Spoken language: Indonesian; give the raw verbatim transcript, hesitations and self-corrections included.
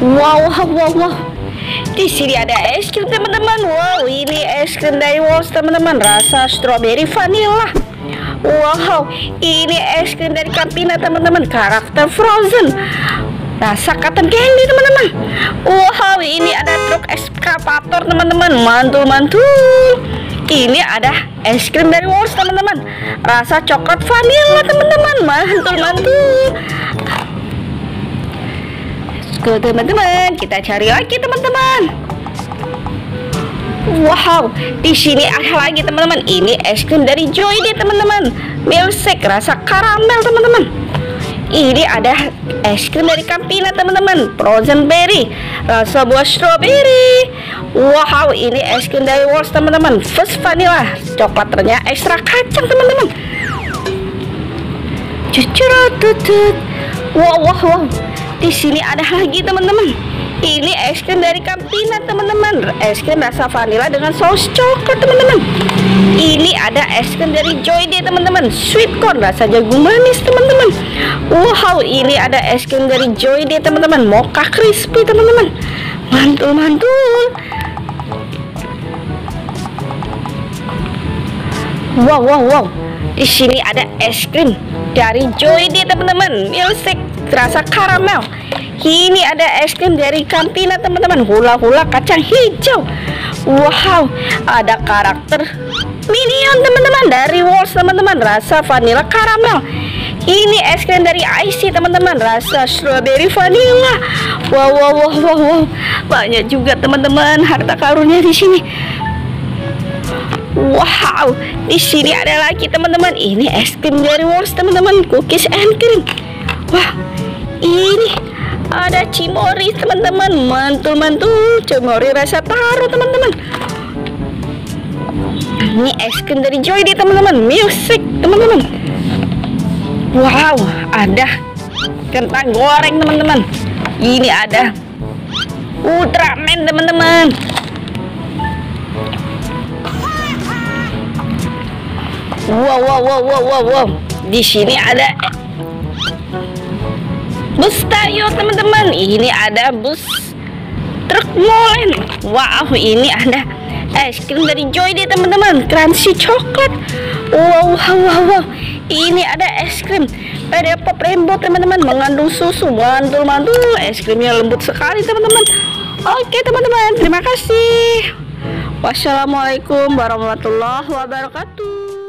Wow, wow, wow, wow. Di sini ada es krim teman-teman. Wow, ini es krim dari Walls teman-teman, rasa strawberry vanilla. Wow, ini es krim dari Campina teman-teman, karakter Frozen, rasa cotton candy teman-teman. Wow, ini ada truk eskavator teman-teman, mantul-mantul. Ini ada es krim dari Walls teman-teman, rasa coklat vanilla teman-teman, mantul-mantul. Go teman-teman, kita cari lagi teman-teman. Wow, di sini ada lagi teman-teman. Ini es krim dari Joyday teman-teman, milkshake rasa karamel teman-teman. Ini ada es krim dari Campina teman-teman, frozen berry rasa buah strawberry. Wow, ini es krim dari Walls teman-teman, fuzz vanilla, coklatnya ekstra kacang teman-teman. Cucurututut. Wow, wow, wow. Di sini ada lagi teman-teman. Ini es krim dari Campina teman-teman, es krim rasa vanilla dengan saus coklat teman-teman. Ini ada es krim dari Joyday teman-teman, sweet corn rasa jagung manis teman-teman. Wow, ini ada es krim dari Joyday teman-teman, mocha crispy teman-teman, mantul-mantul. Wow, wow, wow. Di sini ada es krim dari Joyday teman-teman, milkshake rasa karamel. Ini ada es krim dari Campina teman-teman, hula-hula kacang hijau. Wow, ada karakter Minion teman-teman dari Walls teman-teman, rasa vanilla karamel. Ini es krim dari Icy teman-teman, rasa strawberry vanilla. Wow, wow, wow, wow, wow. Banyak juga teman-teman harta karunnya di sini. Wow, di sini ada lagi teman-teman. Ini es krim dari Walls teman-teman, cookies and cream. Wah, ini ada cimori teman-teman, mantul-mantul, cimori rasa taro teman-teman. Ini es krim dari Joyday teman-teman, milkshake teman-teman. Wow, ada kentang goreng teman-teman. Ini ada Ultraman teman-teman. Wow, wow, wow, wow, wow, wow. Di sini ada bus Tayo teman-teman. Ini ada bus truk molen. Wow, ini ada es krim dari Joyday teman-teman, crunchy coklat. Wow, wow, wow, wow. Ini ada es krim dari Pop Rainbow teman-teman, mengandung susu, mantul-mantul. Es krimnya lembut sekali teman-teman. Oke teman-teman, terima kasih. Wassalamualaikum warahmatullahi wabarakatuh.